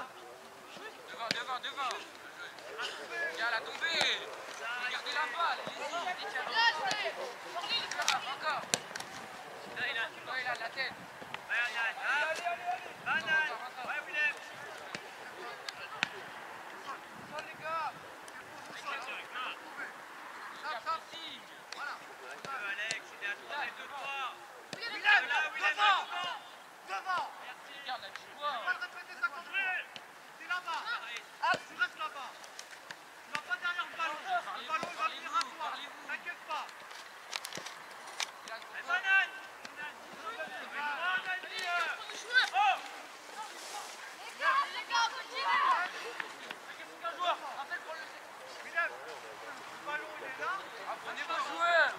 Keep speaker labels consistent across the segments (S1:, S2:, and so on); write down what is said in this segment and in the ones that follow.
S1: Devant. Tiens, la tombée. Regardez la balle. Encore. Là, il a la tête. Banane. Ouais, Willem. Les gars. Voilà. Alex, il est à 3 mètres de toi. Willem, devant. Merci. Regarde, la petite voix. On va répéter ça comme ça. T'es là-bas. Tu restes là-bas. Tu vas pas derrière le ballon. Le ballon, il va venir à toi. T'inquiète pas. Banane. Prenez vos joueurs.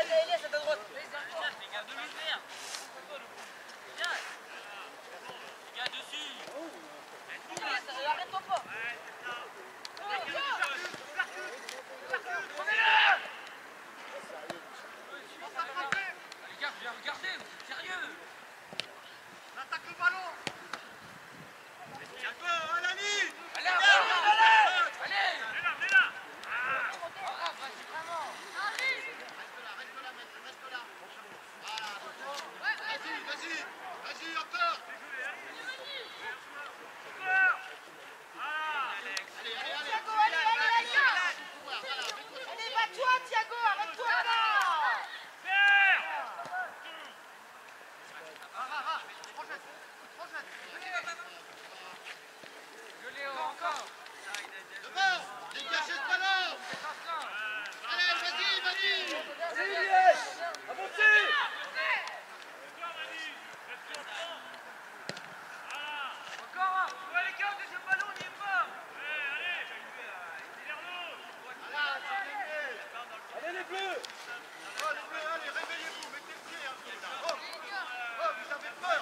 S1: Elias, à ta droite. Les gars, de lui faire. Viens. Les gars, dessus. Arrête-toi pas. Ouais, c'est ça. Les gars, viens regarder, c'est sérieux. On attaque le ballon. Thiago, Alani. Allez, allez. Mets là. Ah, vas-y, vraiment. Vas-y, encore. Allez, bats-toi, Thiago, arrête-toi là. Encore. Devant, dégagez le ballon. Allez, vas-y. Allez, Elias, avancez. Encore. Ouais, les gars, deuxième ballon, on n'y est pas. Allez, les bleus. Oh, les bleus, allez, réveillez-vous, mettez le pied. Oh, vous avez peur.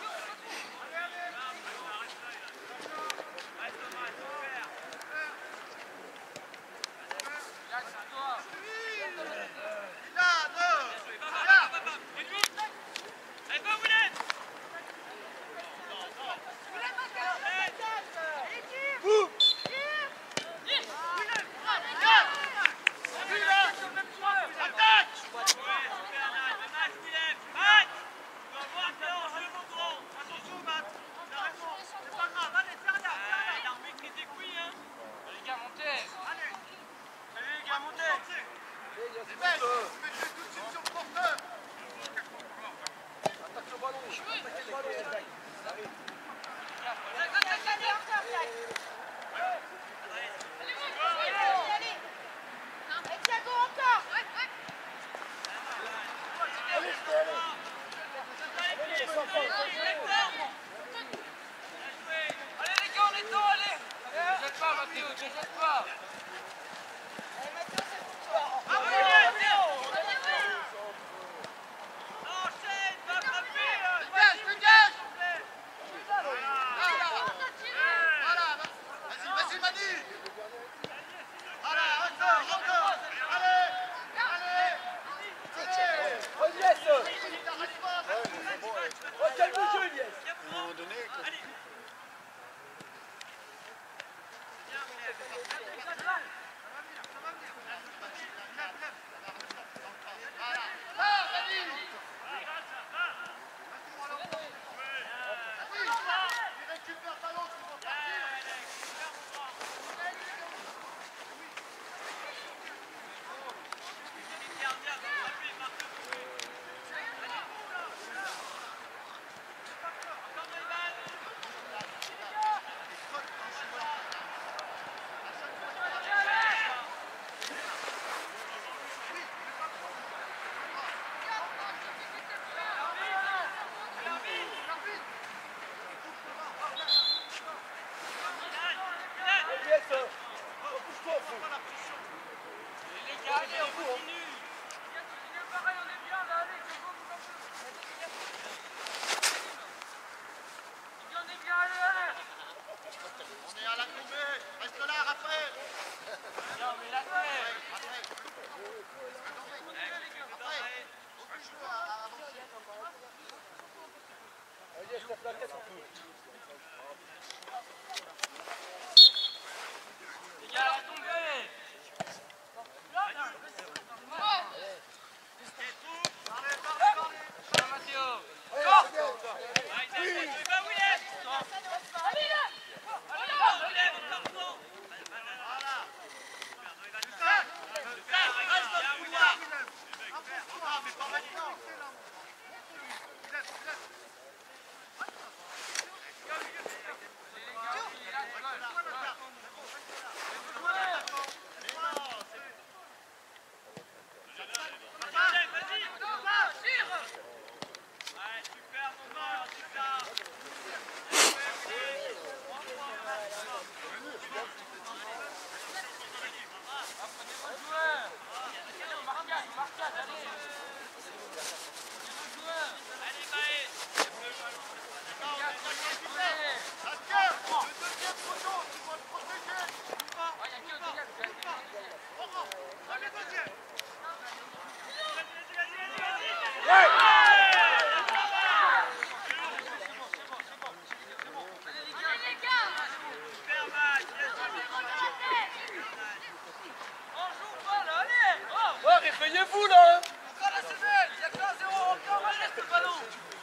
S2: Réveillez-vous là!
S1: Encore la semaine! Il y a que 1-0 encore, on laisse le ballon!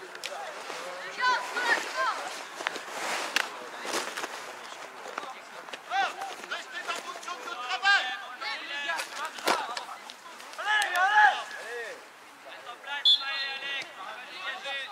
S1: Restez dans votre zone de travail! Allez, allez! Reste en place, Alex! Dégagez!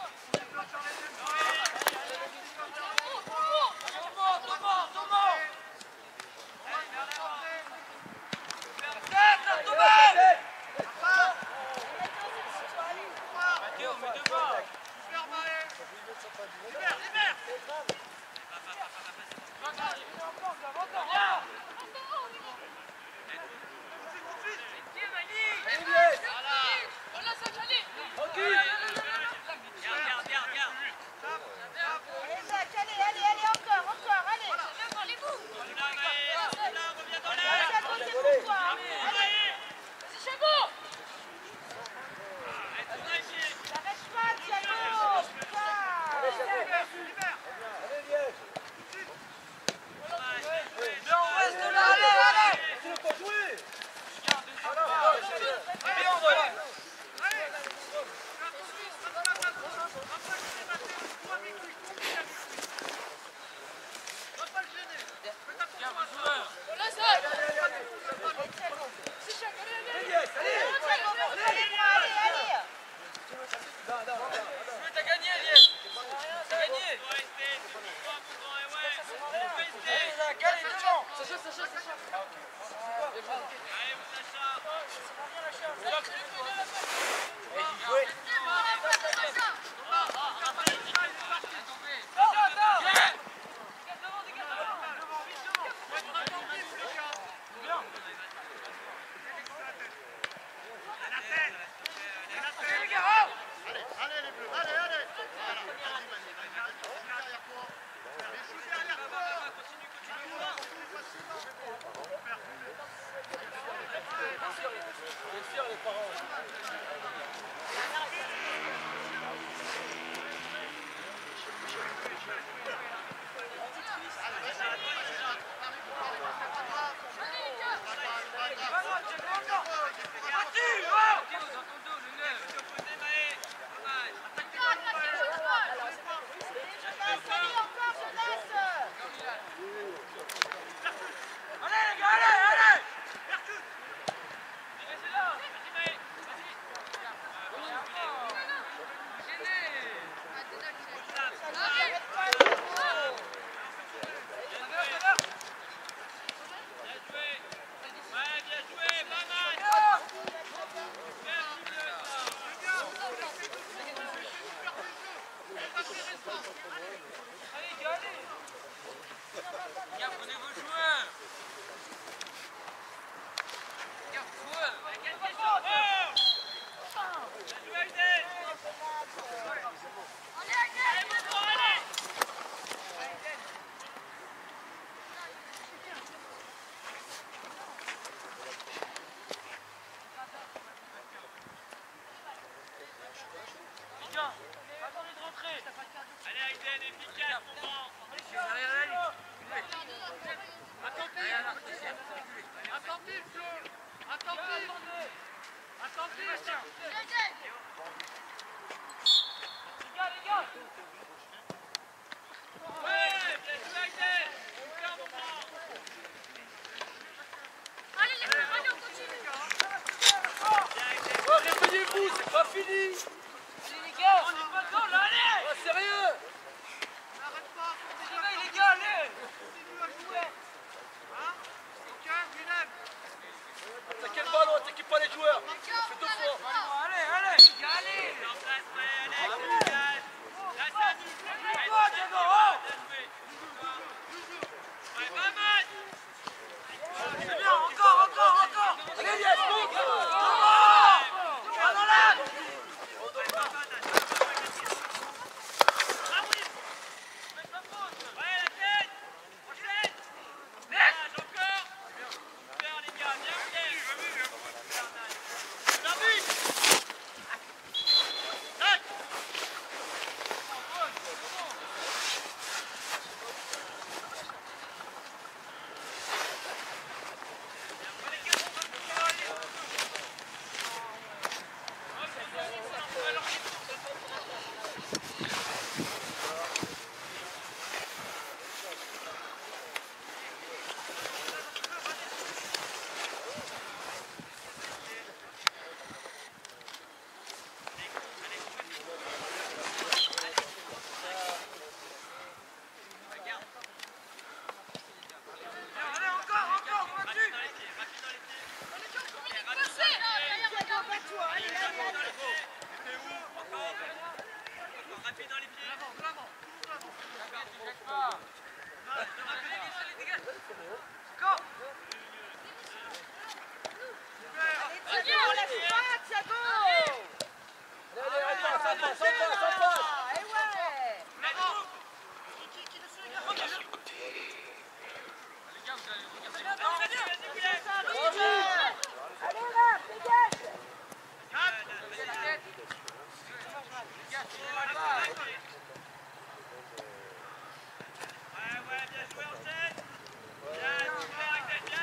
S2: Réveillez-vous, c'est pas fini!
S1: Allez les gars, on est pas dedans là, allez!
S2: Oh, sérieux!
S1: N'arrête pas! Réveille les gars, allez! Continue à jouer! Hein? Ok, Willem!
S2: Attaquez le ballon, attaquez pas les joueurs! On fait 2 fois!
S1: Allez, allez! Les gars, allez! En place, Alex! Là, ça nous fait! Toi, Diego! Ouais, pas mal! C'est bien, encore!
S2: Allez, yes, monte!
S1: Rapide dans les pieds.
S3: De l'avant, toujours de l'avant.
S1: Tu gagnes pas. Dégage. Go.
S4: Allez, Thiago, lâche pas, Thiago.
S2: Allez, ça passe.
S4: Eh ouais.
S3: Qui dessus, les gars?
S1: Les gars, vous allez vas-y, William.
S4: Allez, là, dégage.
S1: Vas-y, la tête. Les gars, tu les pas. Ouais, bien joué, enchaîne. Bien, super, avec bien,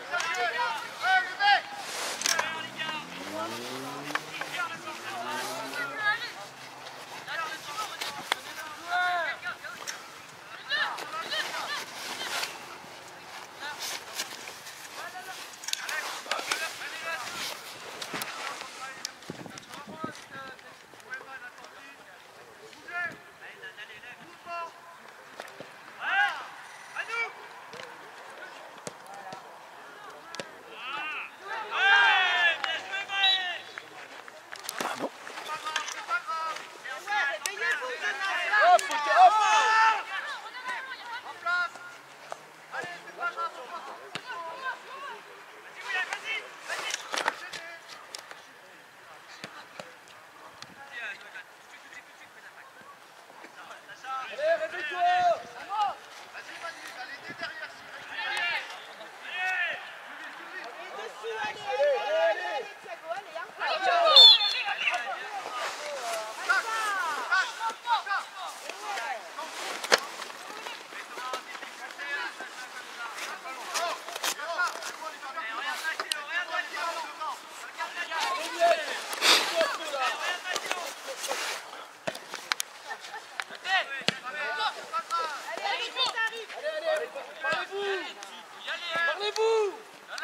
S2: Parlez-vous.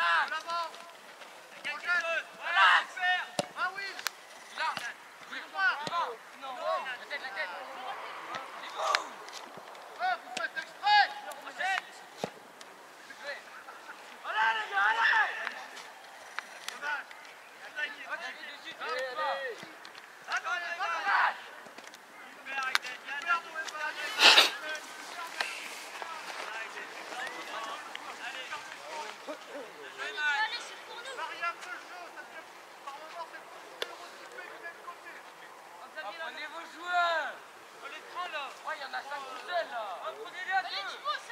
S1: Prenez vos joueurs. On les prend là. Ouais, il y en a 5 tout seuls là. Prenez-les à deux.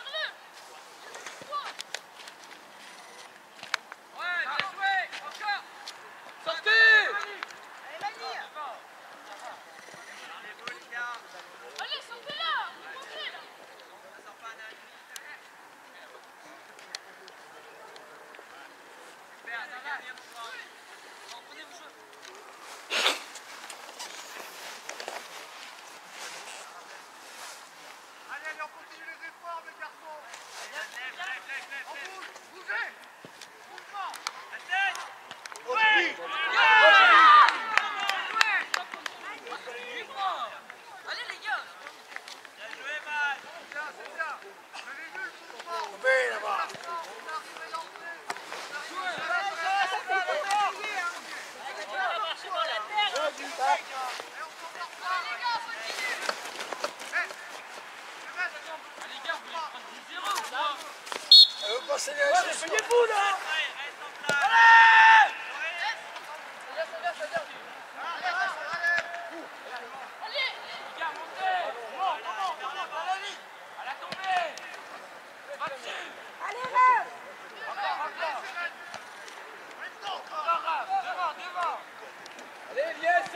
S1: Ouais, bien joué. Encore.
S2: Sortez.
S4: Allez, Mani.
S5: Allez, sortez-là. Rentrez là.
S1: Super, ça va bien mon grand. Prenez vos joueurs.
S3: Allez, on continue les efforts, mes garçons.
S1: Lève.
S3: On bouge, bougez. Mouvement.
S1: La tête. Allez les gars. Bien joué, Matt.
S3: C'est bien. Vous avez vu le mouvement?
S2: Oui, là-bas.
S3: On arrive à lancer.
S1: Les gars, vous voulez prendre 10-0 ou quoi?
S2: Vous passez les peignez-vous là.
S1: Reste en place.
S5: Allez.
S1: Les gars, montez. À la tombée. Va dessus.
S4: Allez, Raph.
S1: Encore. Devant.
S2: Allez, Lies.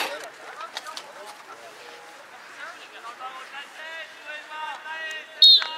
S1: Allez, c'est ça.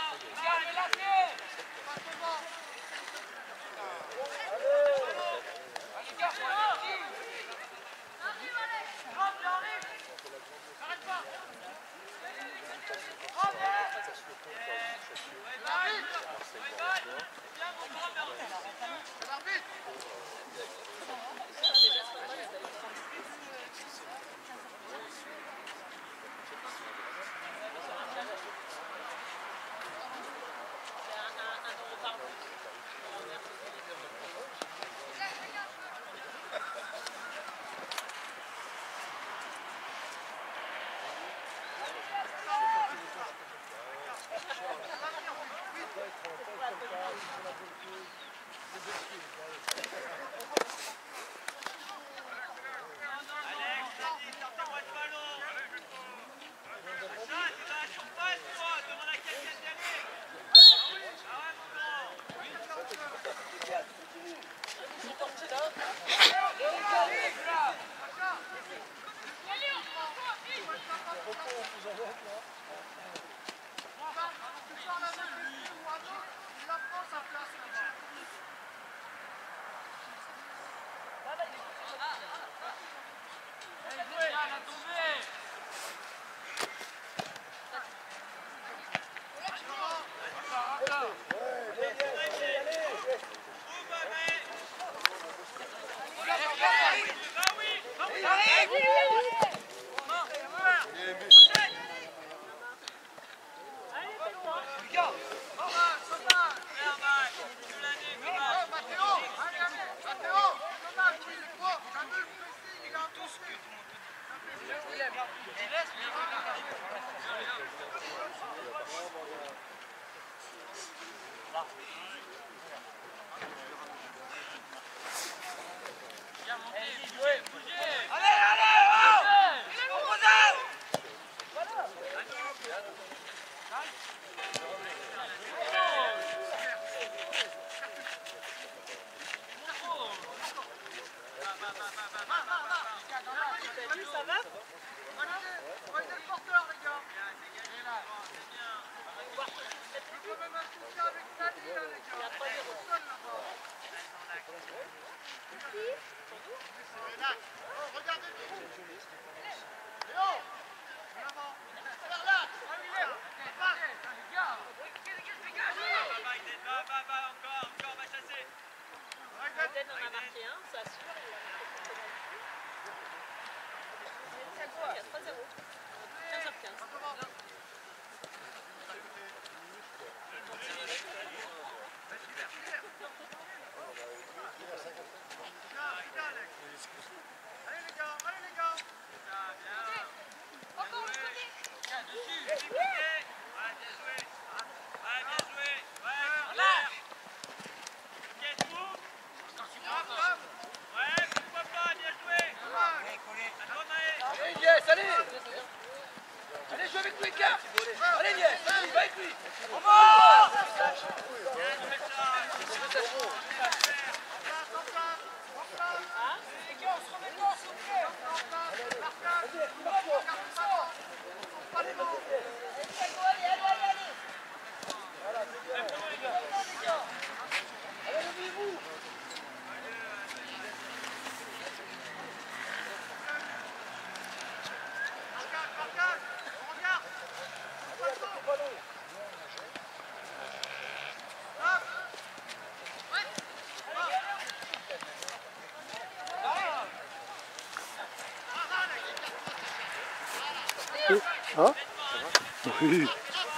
S6: Hein? Oui.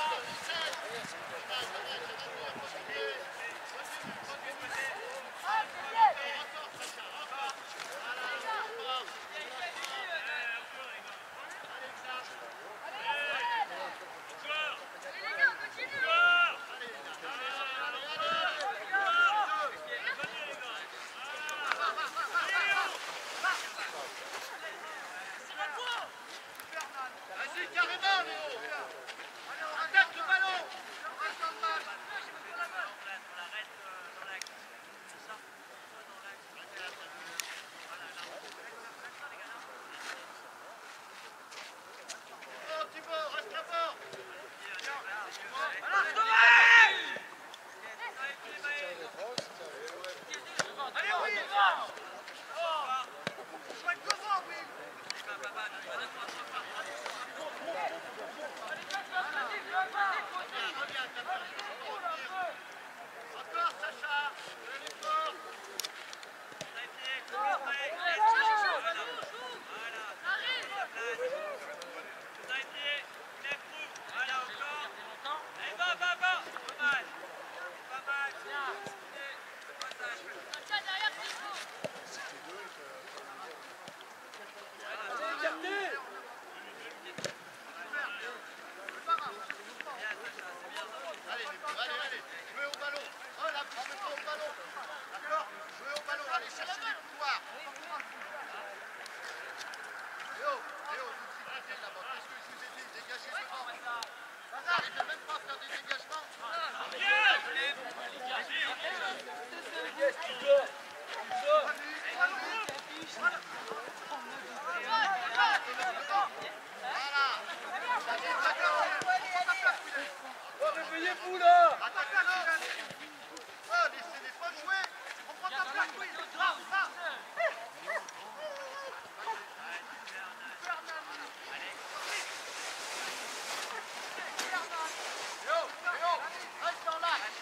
S3: Vas-y, carrément, Léo. Allez, on attaque le ballon. Reste en match. Oh, Thibaut, reste là-bas. Allez, oui. Sois devant, oui. Encore, Sacha. Fort. Allez, allez, jouez au ballon. Oh, la pousse le au ballon. D'accord? Jouez au ballon, allez chercher les couloirs. Léo, vous hydratez là-bas. Qu'est-ce que je vous ai dit? Dégagez devant. Vous n'arrivez même pas à faire des dégagements.
S2: Réveillez-vous là!
S3: Oh, laissez-les pas jouer. On prend ta place, oui. Va. Léo, reste dans l'axe.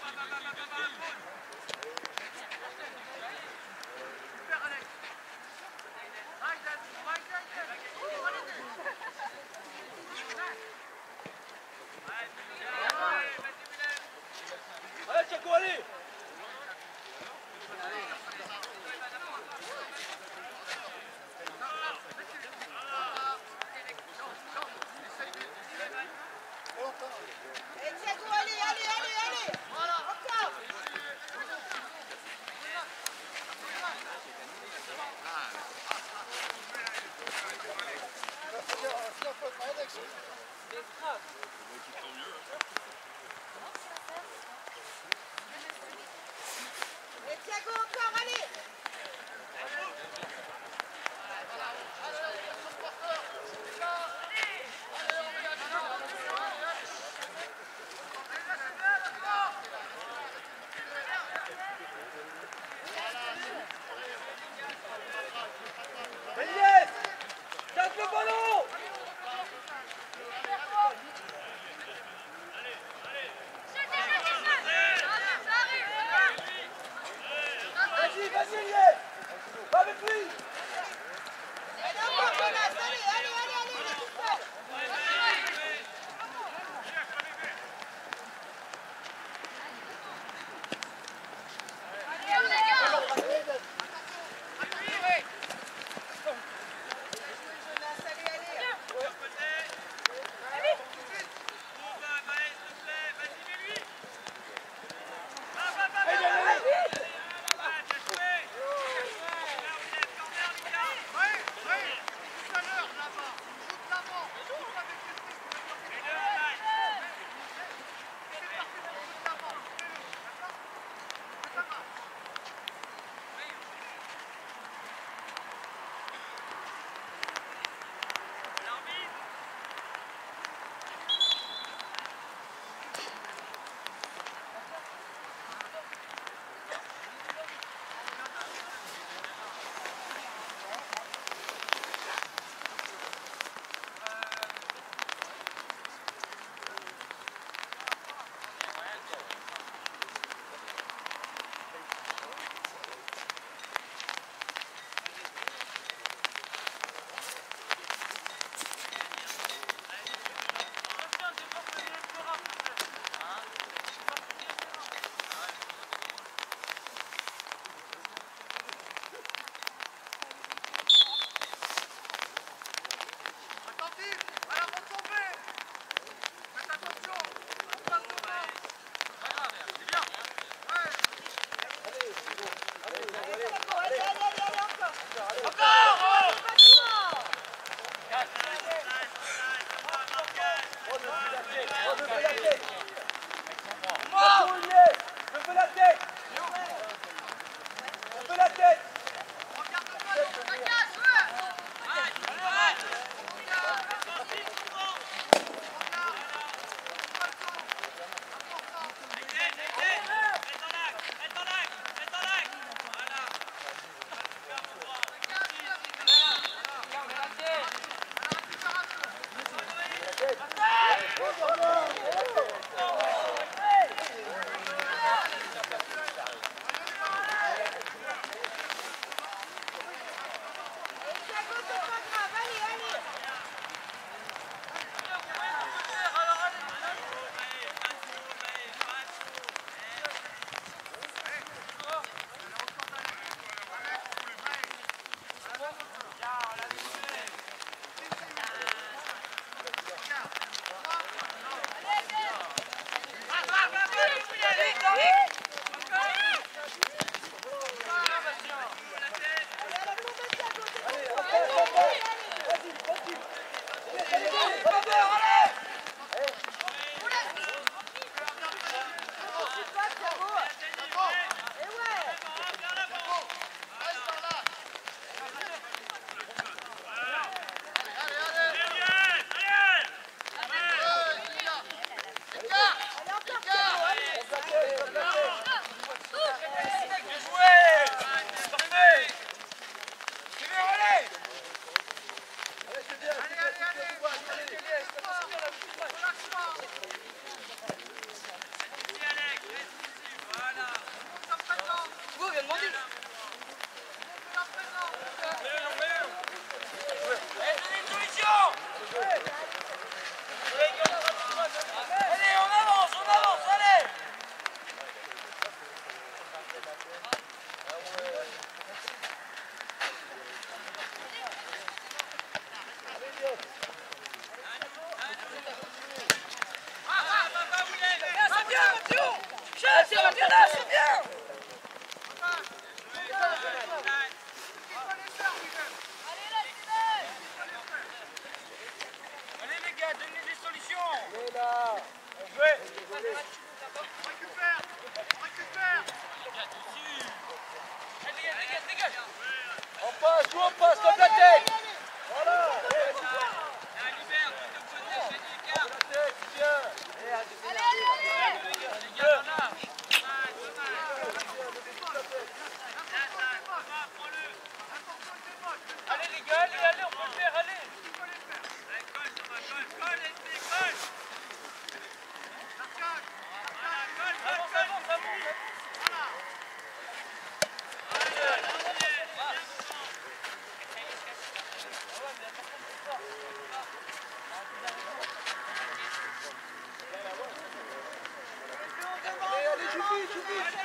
S3: Super, Alex. connexion.
S4: Et Thiago encore, allez.
S2: Eliès, tape le ballon. Vas-y, vas-y Eliès. Va avec lui.
S4: Allez encore, Jonas, allez, allez, allez, allez, il est tout seul. Jonas, allez, allez.
S3: Allez, allez, allez.
S1: solutions.
S2: Et là, on jouait.
S3: On récupère.
S1: Dégage.
S2: On passe, joue, on passe, comme la tête. Voilà.
S1: Là, libère, de côté, fais des cartes.
S2: La tête, c'est bien.
S1: Les gars, là.
S2: Allez les gars, allez, on peut le faire, allez. Allez, joue vite.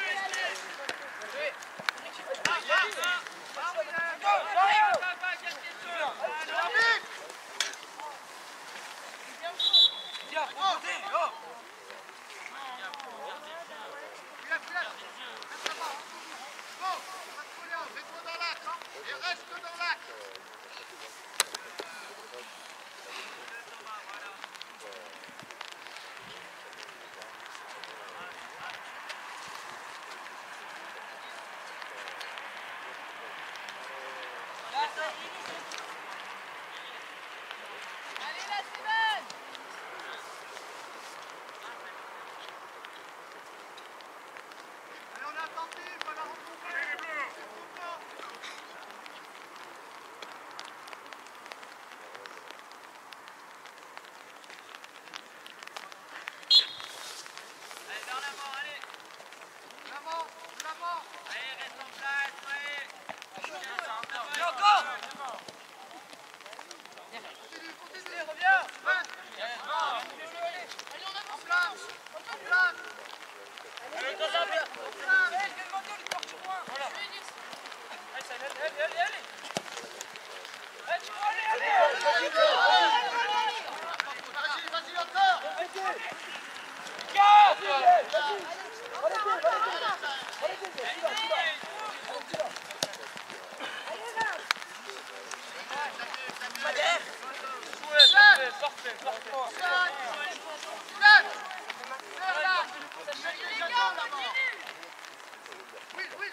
S3: Mets-toi dans l'axe, hein, et reste dans l'axe.
S5: Allez là, Steven!
S3: Allez, on est attentif, on va la retrouver.
S1: Allez, vers l'avant, allez.
S3: L'avant, l'avant.
S1: Allez, reste en place, allez.
S2: Et encore.
S3: Continue, reviens. Ouais.
S5: Allez, on avance!
S3: En place. En place.
S2: Allez, dans la bien.
S3: Vas-y, encore.
S2: Parfait.
S3: Oui, oui.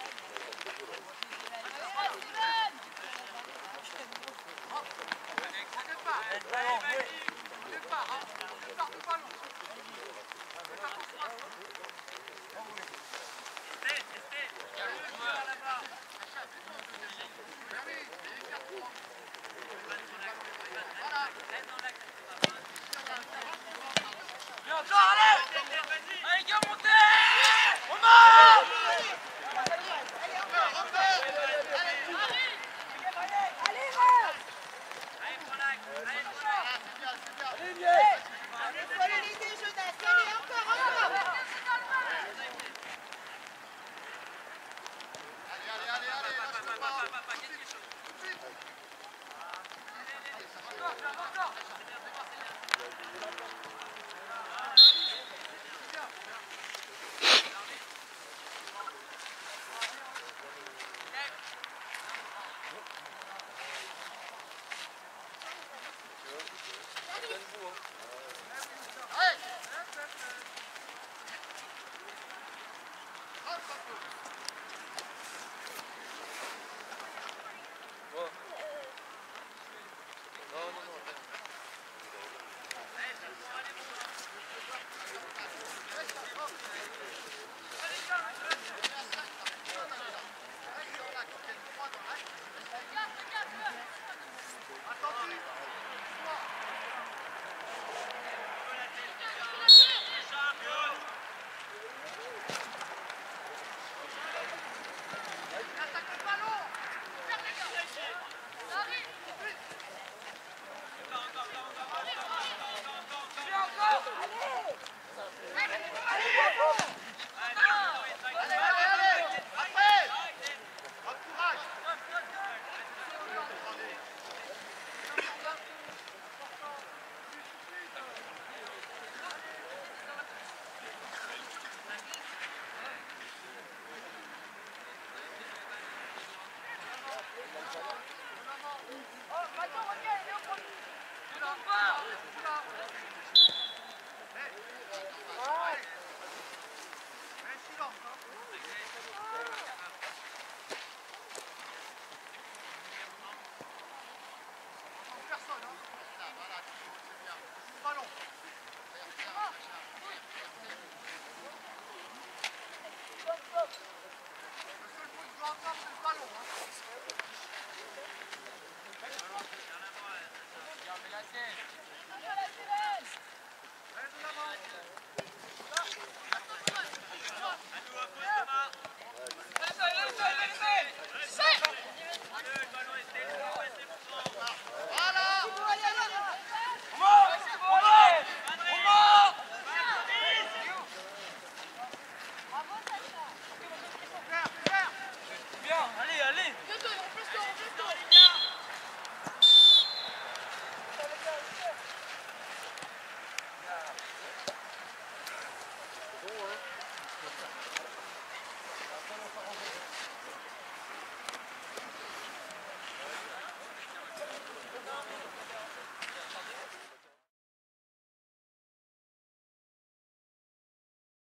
S1: Allez, gars, montez!